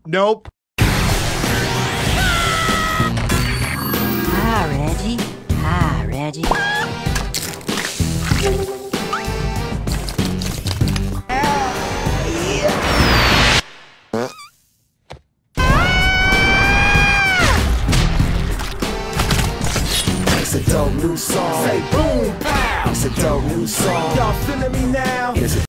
Nope. Hi, Reggie. Hi, Reggie. It's a dope new song. Say boom, pow. It's a dope new song. Y'all feeling me now? It's a